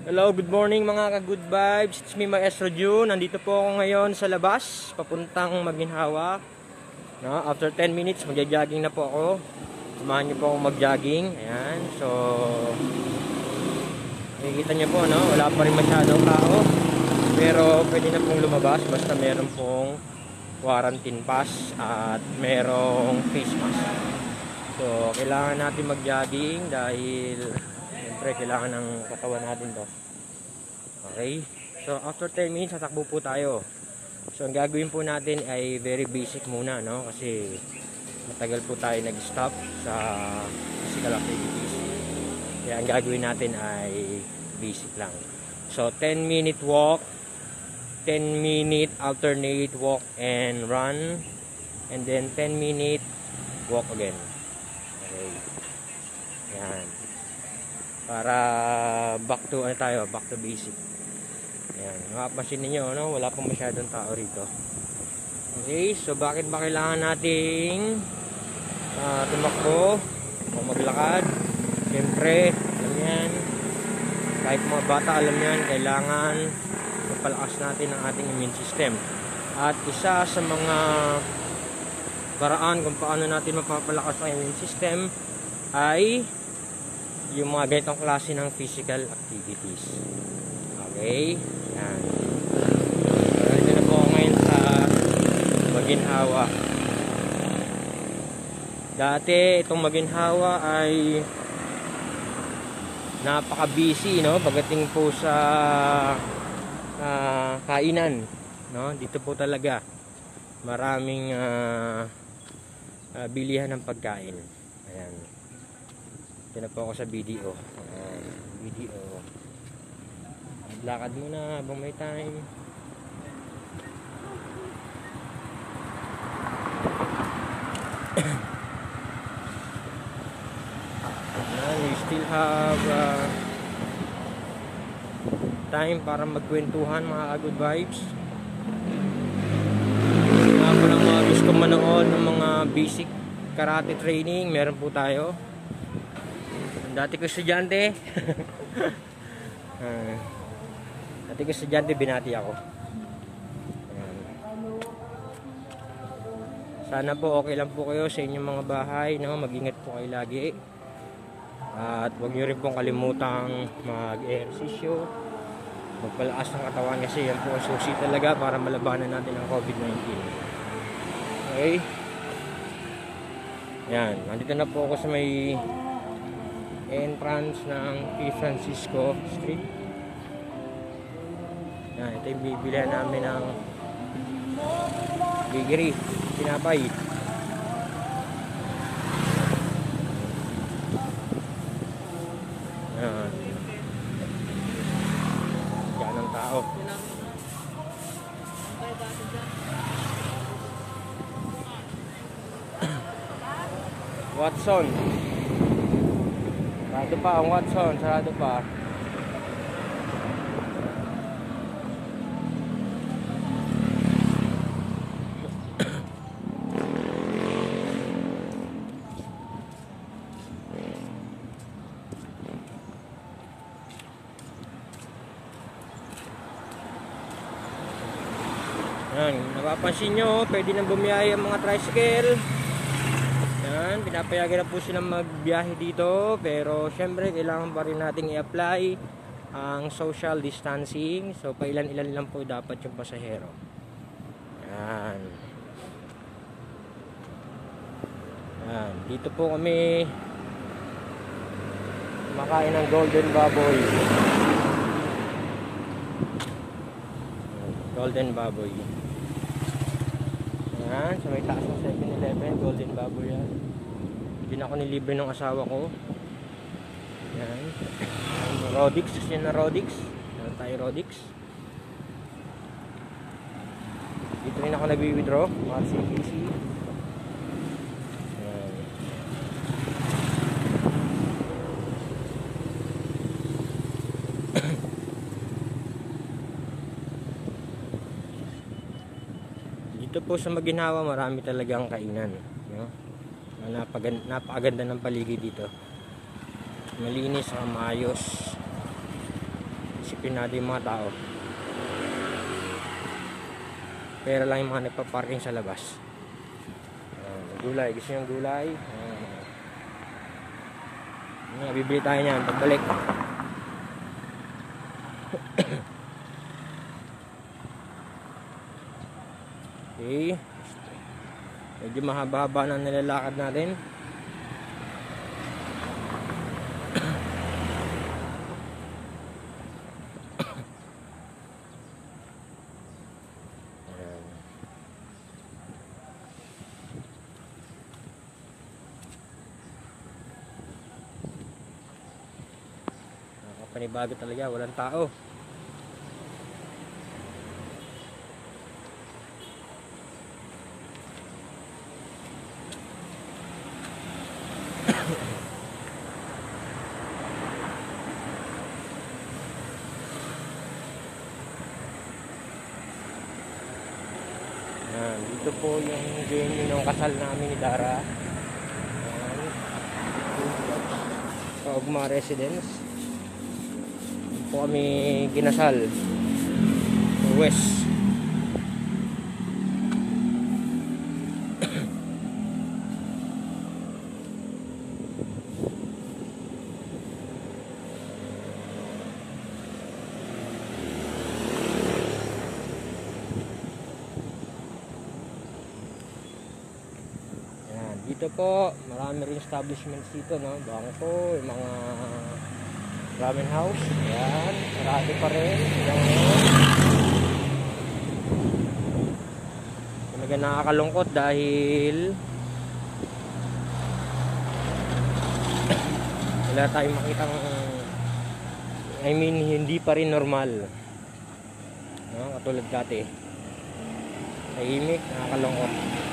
Hello, good morning mga ka-good vibes. It's me, Maestro June. Nandito po ako ngayon sa labas, papuntang Maginhawa. No, after 10 minutes, magja-jogging na po ako. Samahan niyo po akong mag-jogging. Ayan, so nakikita niyo po, no? Wala pa rin masyadong tao. Pero pwede na pong lumabas basta meron pong quarantine pass at merong face mask. So, kailangan natin mag-jogging dahil siyempre kailangan ng katawan natin to. Okay, so after 10 minutes tatakbo po tayo. So ang gagawin po natin ay very basic muna, no? Kasi matagal po tayo nag-stop sa physical activities. Kaya ang gagawin natin ay basic lang. So 10-minute walk, 10-minute alternate walk and run, and then 10-minute walk again. Okay, yan, para back to back to basic. Ayan, mapapansin ninyo, no? Wala pang masyadong tao rito. Okay, so bakit ba kailangan nating tumakbo o maglakad? Siyempre, alam yan, kahit mga bata alam yan, kailangan mapalakas natin ang ating immune system. At isa sa mga paraan kung paano natin mapapalakas ang immune system ay yung mga ganitong klase ng physical activities. Okay, yan. Dito na po ako ngayon sa Maginhawa. Dati itong Maginhawa ay napaka-busy, no? Pagdating po sa kainan, no? Dito po talaga maraming bilihan ng pagkain. Ayan. Dito na po ako sa BDO. BDO. Lakad muna habang may time. We still have time para magkwentuhan mga good vibes. Ako lang mga gusto manood ng mga basic karate training, meron po tayo. Dati ko estudyante. Dati ko estudyante, binati ako. Ayan. Sana po okay lang po kayo sa inyong mga bahay, no? Mag-ingat po kayo lagi. At huwag nyo rin pong kalimutang mag-ehersisyo, magpalakas ng katawan, kasi yan po ang susi talaga para malabanan natin ang COVID-19. Okay? Yan, nandito na po ako sa may entrance ng P. Francisco Street. Yan, ito yung bibilihan namin ng bakery, tinapay. Yan, yan ang tao. Watson, sarado pa ang Watson, sarado pa. Yan, napapansin nyo, pwede nang bumiyaya ang mga tricycle. Yan, pinapayagan na po silang magbiyahe dito. Pero syempre, kailangan pa rin nating i-apply ang social distancing. So, pailan-ilan lang po dapat yung pasahero. Yan. Yan, dito po kami makain ng Golden Baboy. Golden Baboy. Yan, sa may taas ng 7-Eleven, Golden Baboy yan. Hindi na ako nilibre ng asawa ko. Yan. Rodix, yan na Rodix. Yan tayo Rodix. Dito rin ako nag-withdraw, mga CPC. Yan. Dito po sa Maginhawa, marami talagang kainan, no? Napakaganda ng paligid dito. Malinis at maayos. disiplinado yung mga tao. Pero lang yung mga nagpa-parking sa labas. Gulay, gusto nyo yung gulay? Bibili tayo niyan pagbalik. Okay. Medyo mahaba-haba na nilalakad natin. Panibago talaga, walang tao. Dito po yung venue ng kasal namin ni Dara. Kaugma Residence. Dito po kami ginasal. West. Dito po, marami rin establishments dito, no? Bangko, yung mga ramen house. Yan, marami pa rin. Talaga nakakalungkot dahil wala tayong makitang, hindi pa rin normal. No? Katulad dati. Tahimik, nakakalungkot.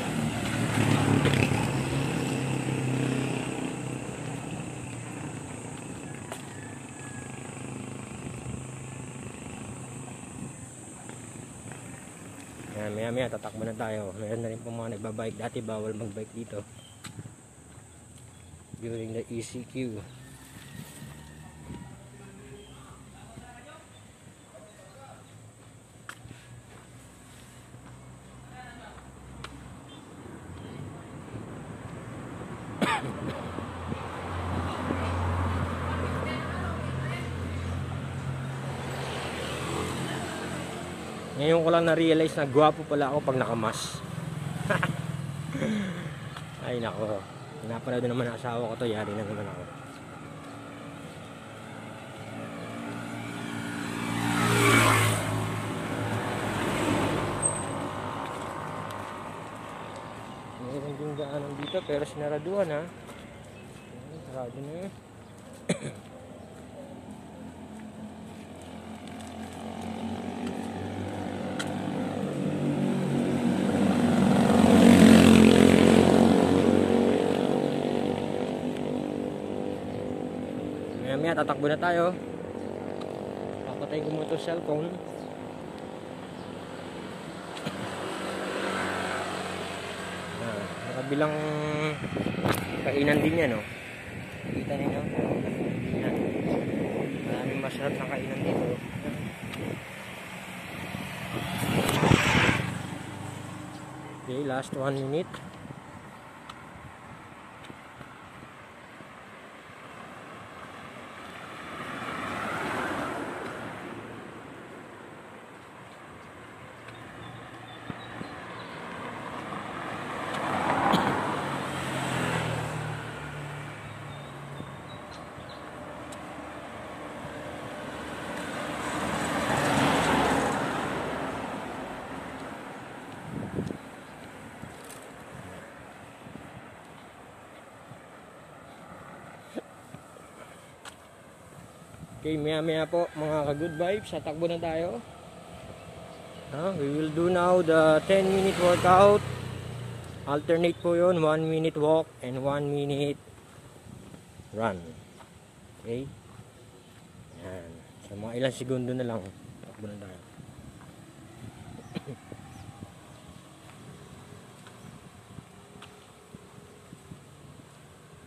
Maya tatakbo na tayo. Meron na rin po mga nagbabike. Dati bawal magbike dito during the ECQ. Ngayon ko lang na-realize na gwapo pala ako pag nakamas. Ay nako. Pinapanood naman ang asawa ko to. Yari na naman ako. Meron din daanan dito pero sinaraduhan ha. Sarado na yun. Maya tatakbo na tayo. Papatayin ko mo ito cellphone. Nakabilang kainan din yan, no? Kita ninyo? Yan. Maraming masarap na kainan dito. Okay, last 1 minute. Okay, maya po mga ka-good vibes, tatakbo na tayo. We will do now the 10-minute workout. Alternate po yun, 1 minute walk and 1 minute run. Okay? Yan. So mga ilang segundo na lang, tatakbo na tayo.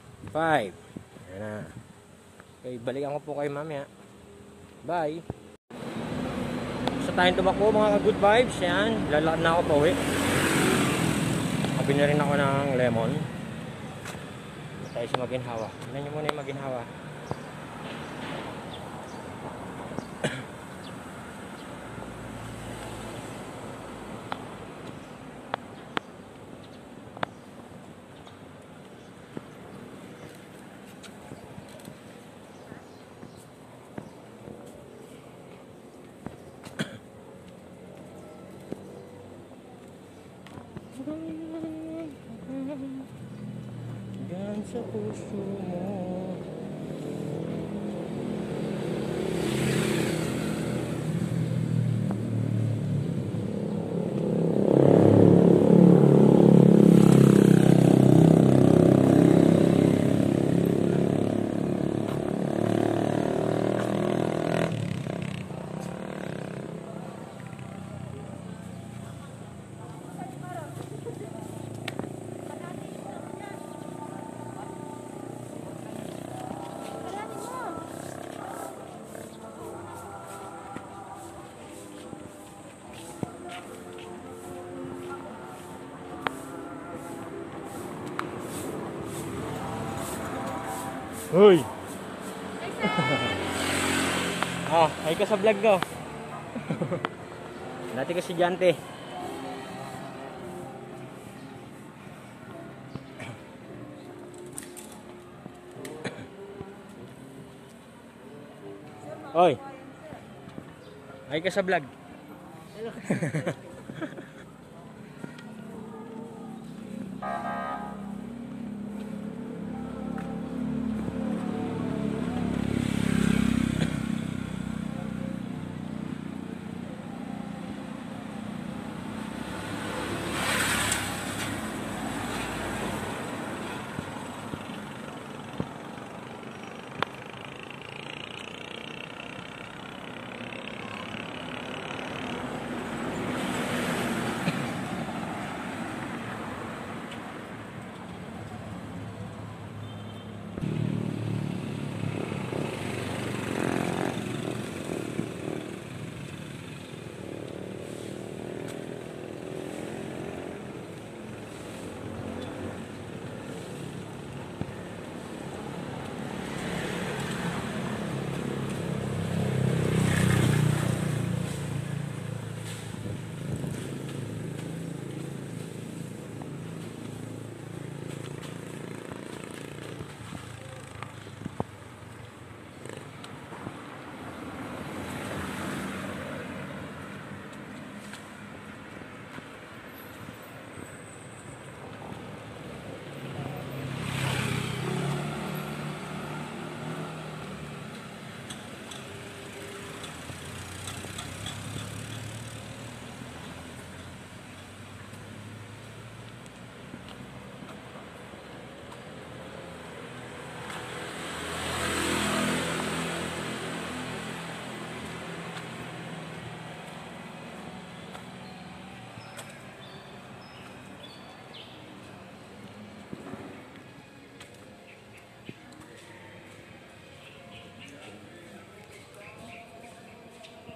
5. Yan na. Okay, balikan ko po kayo mamaya. Bye! tayong tumakbo mga good vibes. Yan, lalakad na ako pa uwi. Sabi na rin ako ng lemon. Tayo sa maginhawa. Tignan nyo muna yung maginhawa. Yan sa puso mo. Hoy! Ay ka sa vlog ko. Dati ka estudyante. Hoy! Ay ka sa vlog.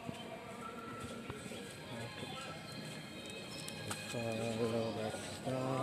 Follow the star.